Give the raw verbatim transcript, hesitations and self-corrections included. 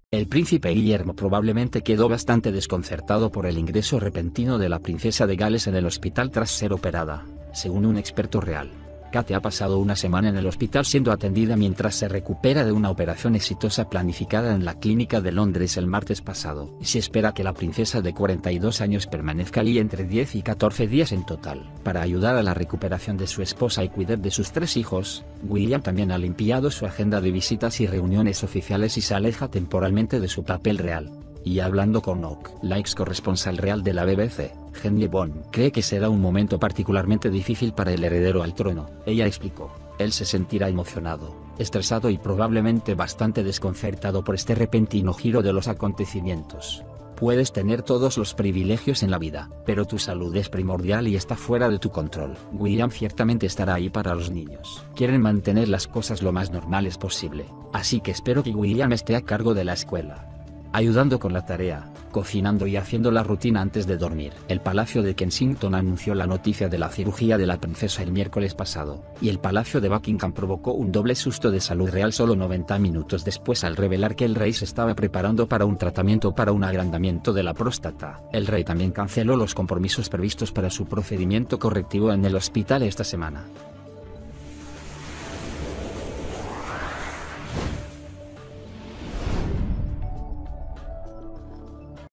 El príncipe Guillermo probablemente quedó bastante desconcertado por el ingreso repentino de la princesa de Gales en el hospital tras ser operada, según un experto real. Kate ha pasado una semana en el hospital siendo atendida mientras se recupera de una operación exitosa planificada en la clínica de Londres el martes pasado. Se espera que la princesa de cuarenta y dos años permanezca allí entre diez y catorce días en total. Para ayudar a la recuperación de su esposa y cuidar de sus tres hijos, William también ha limpiado su agenda de visitas y reuniones oficiales y se aleja temporalmente de su papel real. Y hablando con Oak, la ex corresponsal real de la B B C, Henry Bond cree que será un momento particularmente difícil para el heredero al trono. Ella explicó, él se sentirá emocionado, estresado y probablemente bastante desconcertado por este repentino giro de los acontecimientos. Puedes tener todos los privilegios en la vida, pero tu salud es primordial y está fuera de tu control. William ciertamente estará ahí para los niños. Quieren mantener las cosas lo más normales posible, así que espero que William esté a cargo de la escuela, ayudando con la tarea, cocinando y haciendo la rutina antes de dormir. El Palacio de Kensington anunció la noticia de la cirugía de la princesa el miércoles pasado, y el Palacio de Buckingham provocó un doble susto de salud real solo noventa minutos después al revelar que el rey se estaba preparando para un tratamiento para un agrandamiento de la próstata. El rey también canceló los compromisos previstos para su procedimiento correctivo en el hospital esta semana.